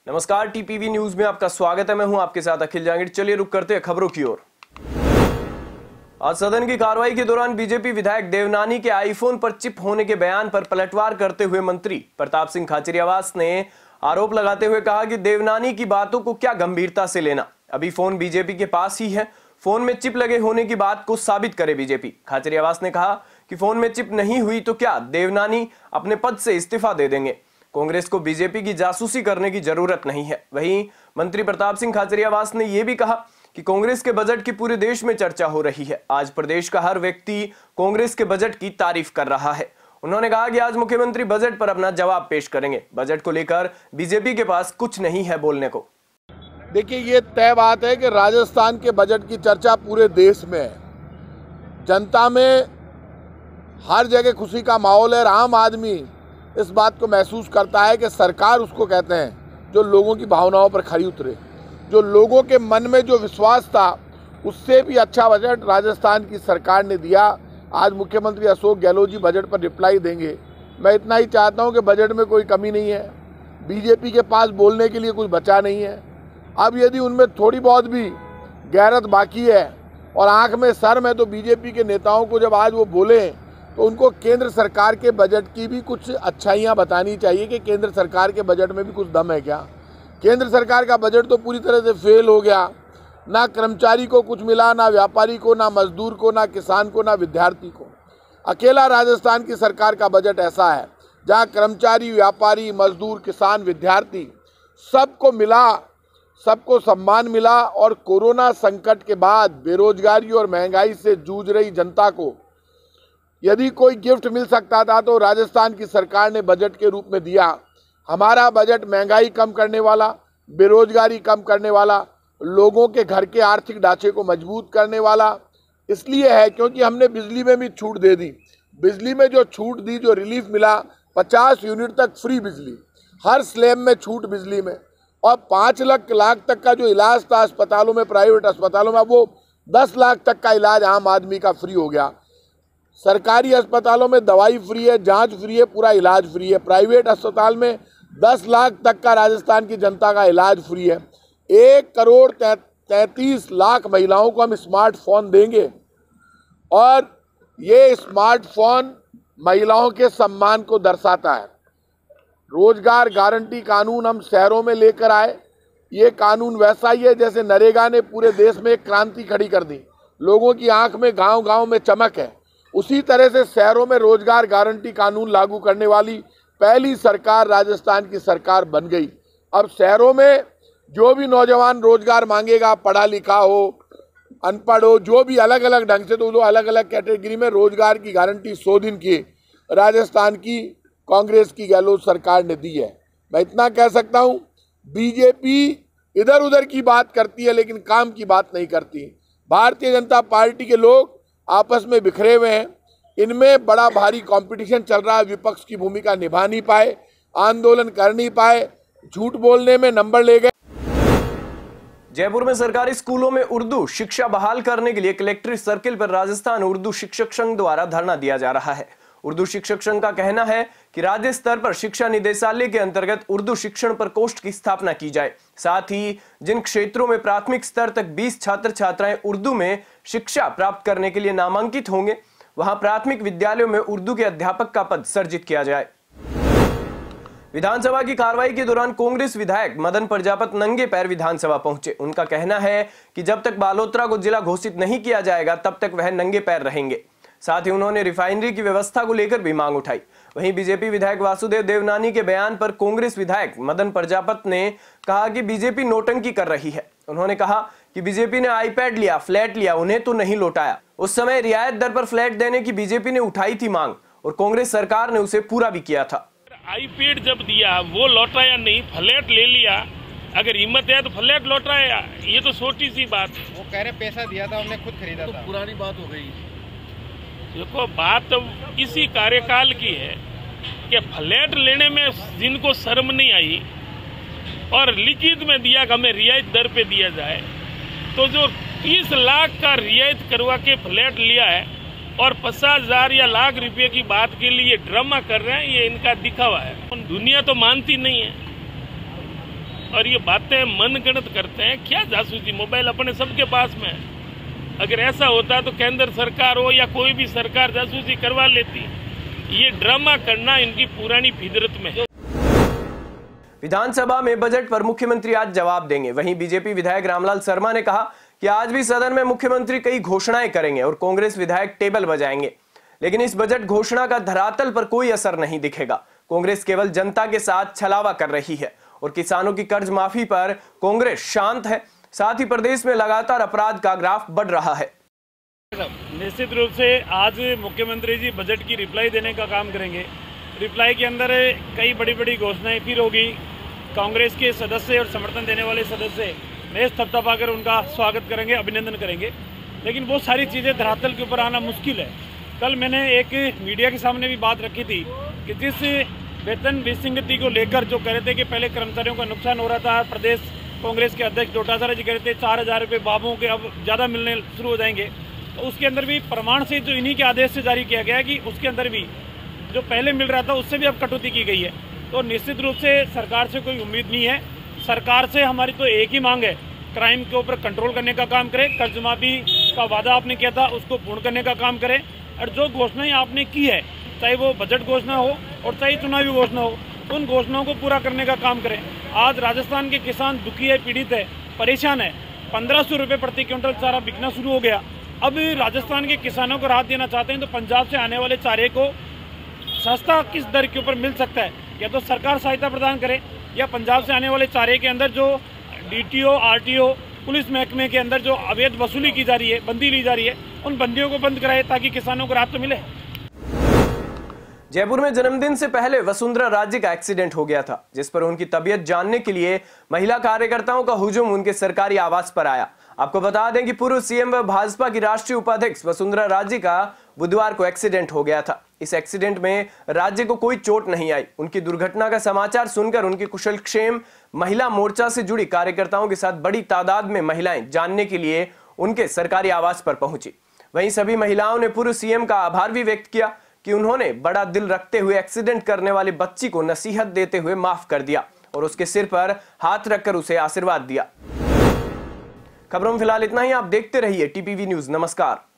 नमस्कार, TPV news में आपका स्वागत है। मैं हूं आपके साथ अखिल जहांगीर। चलिए रुक करते हैं खबरों की ओर। आज सदन की कार्रवाई के दौरान बीजेपी विधायक देवनानी के आईफोन पर चिप होने के बयान पर पलटवार करते हुए मंत्री प्रताप सिंह खाचरियावास ने आरोप लगाते हुए कहा कि देवनानी की बातों को क्या गंभीरता से लेना, अभी फोन बीजेपी के पास ही है, फोन में चिप लगे होने की बात को साबित करे बीजेपी। खाचरियावास ने कहा कि फोन में चिप नहीं हुई तो क्या देवनानी अपने पद से इस्तीफा दे देंगे। कांग्रेस को बीजेपी की जासूसी करने की जरूरत नहीं है। वहीं मंत्री प्रताप सिंह खाचरियावास ने यह भी कहा कि कांग्रेस के बजट की पूरे देश में चर्चा हो रही है। आज प्रदेश का हर व्यक्ति कांग्रेस के बजट की तारीफ कर रहा है। उन्होंने कहा कि आज मुख्यमंत्री बजट पर अपना जवाब पेश करेंगे। बजट को लेकर बीजेपी के पास कुछ नहीं है बोलने को। देखिए, ये तय बात है कि राजस्थान के बजट की चर्चा पूरे देश में है। जनता में हर जगह खुशी का माहौल है। आम आदमी इस बात को महसूस करता है कि सरकार उसको कहते हैं जो लोगों की भावनाओं पर खरी उतरे, जो लोगों के मन में जो विश्वास था उससे भी अच्छा बजट राजस्थान की सरकार ने दिया। आज मुख्यमंत्री अशोक गहलोत जी बजट पर रिप्लाई देंगे। मैं इतना ही चाहता हूं कि बजट में कोई कमी नहीं है, बीजेपी के पास बोलने के लिए कुछ बचा नहीं है। अब यदि उनमें थोड़ी बहुत भी गैरत बाकी है और आंख में शर्म है तो बीजेपी के नेताओं को जब आज वो बोले तो उनको केंद्र सरकार के बजट की भी कुछ अच्छाइयाँ बतानी चाहिए कि केंद्र सरकार के बजट में भी कुछ दम है क्या। केंद्र सरकार का बजट तो पूरी तरह से फेल हो गया। ना कर्मचारी को कुछ मिला, ना व्यापारी को, ना मजदूर को, ना किसान को, ना विद्यार्थी को। अकेला राजस्थान की सरकार का बजट ऐसा है जहाँ कर्मचारी, व्यापारी, मजदूर, किसान, विद्यार्थी सबको मिला, सबको सम्मान मिला। और कोरोना संकट के बाद बेरोजगारी और महंगाई से जूझ रही जनता को यदि कोई गिफ्ट मिल सकता था तो राजस्थान की सरकार ने बजट के रूप में दिया। हमारा बजट महंगाई कम करने वाला, बेरोजगारी कम करने वाला, लोगों के घर के आर्थिक ढांचे को मजबूत करने वाला इसलिए है क्योंकि हमने बिजली में भी छूट दे दी। बिजली में जो छूट दी, जो रिलीफ मिला, 50 यूनिट तक फ्री बिजली, हर स्लैब में छूट बिजली में, और 5 लाख तक का जो इलाज था अस्पतालों में, प्राइवेट अस्पतालों में, वो 10 लाख तक का इलाज आम आदमी का फ्री हो गया। सरकारी अस्पतालों में दवाई फ्री है, जांच फ्री है, पूरा इलाज फ्री है। प्राइवेट अस्पताल में 10 लाख तक का राजस्थान की जनता का इलाज फ्री है। 1,33,00,000 महिलाओं को हम स्मार्टफोन देंगे और ये स्मार्टफोन महिलाओं के सम्मान को दर्शाता है। रोजगार गारंटी कानून हम शहरों में लेकर आए। ये कानून वैसा ही है जैसे नरेगा ने पूरे देश में एक क्रांति खड़ी कर दी। लोगों की आंख में गांव-गांव में चमक है। उसी तरह से शहरों में रोजगार गारंटी कानून लागू करने वाली पहली सरकार राजस्थान की सरकार बन गई। अब शहरों में जो भी नौजवान रोजगार मांगेगा, पढ़ा लिखा हो, अनपढ़ हो, जो भी अलग अलग ढंग से, तो वो अलग अलग कैटेगरी में रोजगार की गारंटी 100 दिन की राजस्थान की कांग्रेस की गहलोत सरकार ने दी है। मैं इतना कह सकता हूँ, बीजेपी इधर उधर की बात करती है लेकिन काम की बात नहीं करती। भारतीय जनता पार्टी के लोग आपस में बिखरे हुए हैं। इनमें बड़ा भारी कंपटीशन चल रहा है। विपक्ष की भूमिका निभा नहीं पाए, आंदोलन कर नहीं पाए, झूठ बोलने में नंबर ले गए। जयपुर में सरकारी स्कूलों में उर्दू शिक्षा बहाल करने के लिए कलेक्ट्रेट सर्किल पर राजस्थान उर्दू शिक्षक संघ द्वारा धरना दिया जा रहा है। उर्दू शिक्षक संघ का कहना है कि राज्य स्तर पर शिक्षा निदेशालय के अंतर्गत उर्दू शिक्षण प्रकोष्ठ की स्थापना की जाए। साथ ही जिन क्षेत्रों में प्राथमिक स्तर तक 20 छात्र छात्राएं उर्दू में शिक्षा प्राप्त करने के लिए नामांकित होंगे, वहां प्राथमिक विद्यालयों में उर्दू के अध्यापक का पद सृजित किया जाए। विधानसभा की कार्रवाई के दौरान कांग्रेस विधायक मदन प्रजापति नंगे पैर विधानसभा पहुंचे। उनका कहना है कि जब तक बालोतरा को जिला घोषित नहीं किया जाएगा तब तक वह नंगे पैर रहेंगे। साथ ही उन्होंने रिफाइनरी की व्यवस्था को लेकर भी मांग उठाई। वहीं बीजेपी विधायक वासुदेव देवनानी के बयान पर कांग्रेस विधायक मदन प्रजापति ने कहा कि बीजेपी नौटंकी कर रही है। उन्होंने कहा कि बीजेपी ने आईपैड लिया, फ्लैट लिया, उन्हें तो नहीं लौटाया। उस समय रियायत दर पर फ्लैट देने की बीजेपी ने उठाई थी मांग और कांग्रेस सरकार ने उसे पूरा भी किया था। आईपैड जब दिया वो लौटाया नहीं, फ्लैट ले लिया। अगर हिम्मत है तो फ्लैट लौटाया, ये तो छोटी सी बात। वो कह रहे पैसा दिया था, उन्हें खुद खरीदा था। पुरानी बात हो गई। देखो, बात तो इसी कार्यकाल की है कि फ्लैट लेने में जिनको शर्म नहीं आई और लिखित में दिया कि हमें रियायत दर पे दिया जाए, तो जो 30 लाख का रियायत करवा के फ्लैट लिया है और 50,000 या लाख रुपए की बात के लिए ड्रामा कर रहे हैं, ये इनका दिखावा है। दुनिया तो मानती नहीं है। और ये बातें मनगढ़ंत करते हैं। क्या जासूसी, मोबाइल अपने सबके पास में है। अगर ऐसा होता तो केंद्र सरकार हो या कोई भी सरकार जासूसी करवा लेती। ये ड्रामा करना इनकी पुरानी फितरत में है। विधानसभा में बजट पर मुख्यमंत्री आज जवाब देंगे। वहीं बीजेपी विधायक रामलाल शर्मा ने कहा कि आज भी सदन में मुख्यमंत्री कई घोषणाएं करेंगे और कांग्रेस विधायक टेबल बजाएंगे, लेकिन इस बजट घोषणा का धरातल पर कोई असर नहीं दिखेगा। कांग्रेस केवल जनता के साथ छलावा कर रही है और किसानों की कर्ज माफी पर कांग्रेस शांत है। साथ ही प्रदेश में लगातार अपराध का ग्राफ बढ़ रहा है। निश्चित रूप से आज मुख्यमंत्री जी बजट की रिप्लाई देने का काम करेंगे। रिप्लाई के अंदर कई बड़ी बड़ी घोषणाएं फिर होगी। कांग्रेस के सदस्य और समर्थन देने वाले सदस्य मेज थपथपाकर उनका स्वागत करेंगे, अभिनंदन करेंगे, लेकिन वो सारी चीज़ें धरातल के ऊपर आना मुश्किल है। कल मैंने एक मीडिया के सामने भी बात रखी थी कि जिस वेतन विसंगति को लेकर जो कह रहे थे कि पहले कर्मचारियों का नुकसान हो रहा था, प्रदेश कांग्रेस के अध्यक्ष डोटासरा जी कह रहे थे 4,000 रुपये बाबुओं के अब ज़्यादा मिलने शुरू हो जाएंगे, तो उसके अंदर भी प्रमाण से जो इन्हीं के आदेश से जारी किया गया कि उसके अंदर भी जो पहले मिल रहा था उससे भी अब कटौती की गई है। तो निश्चित रूप से सरकार से कोई उम्मीद नहीं है। सरकार से हमारी तो एक ही मांग है, क्राइम के ऊपर कंट्रोल करने का काम करें, कर्ज माफी का वादा आपने किया था उसको पूर्ण करने का काम करें, और जो घोषणाएं आपने की है, चाहे वो बजट घोषणा हो और चाहे चुनावी घोषणा हो, उन घोषणाओं को पूरा करने का काम करें। आज राजस्थान के किसान दुखी है, पीड़ित है, परेशान है। 1,500 रुपये प्रति क्विंटल चारा बिकना शुरू हो गया। अब राजस्थान के किसानों को राहत देना चाहते हैं तो पंजाब से आने वाले चारे को सस्ता किस दर के ऊपर मिल सकता है, या तो सरकार सहायता प्रदान करे या पंजाब से आने वाले चारे के अंदर जो डीटीओ, आरटीओ, पुलिस महकमे के अंदर जो अवैध वसूली की जा रही है, बंदी ली जा रही है, उन बंदियों को बंद कराए ताकि किसानों को राहत तो मिले। जयपुर में जन्मदिन से पहले वसुंधरा राजे का एक्सीडेंट हो गया था, जिस पर उनकी तबीयत जानने के लिए महिला कार्यकर्ताओं का हुजूम उनके सरकारी आवास पर आया। आपको बता दें कि पूर्व सीएम व भाजपा की राष्ट्रीय उपाध्यक्ष वसुंधरा राजे का बुधवार को एक्सीडेंट हो गया था। इस एक्सीडेंट में राज्य को कोई चोट नहीं आई। उनकी दुर्घटना का समाचार सुनकर उनके कुशलक्षेम महिला मोर्चा से जुड़ी कार्यकर्ताओं के साथ बड़ी तादाद में महिलाएं जानने के लिए उनके सरकारी आवास पर पहुंची। वहीं सभी महिलाओं ने पूर्व सीएम का आभार भी व्यक्त किया कि उन्होंने बड़ा दिल रखते हुए एक्सीडेंट करने वाली बच्ची को नसीहत देते हुए माफ कर दिया और उसके सिर पर हाथ रखकर उसे आशीर्वाद दिया। खबरों में फिलहाल इतना ही। आप देखते रहिए टीपीवी न्यूज। नमस्कार।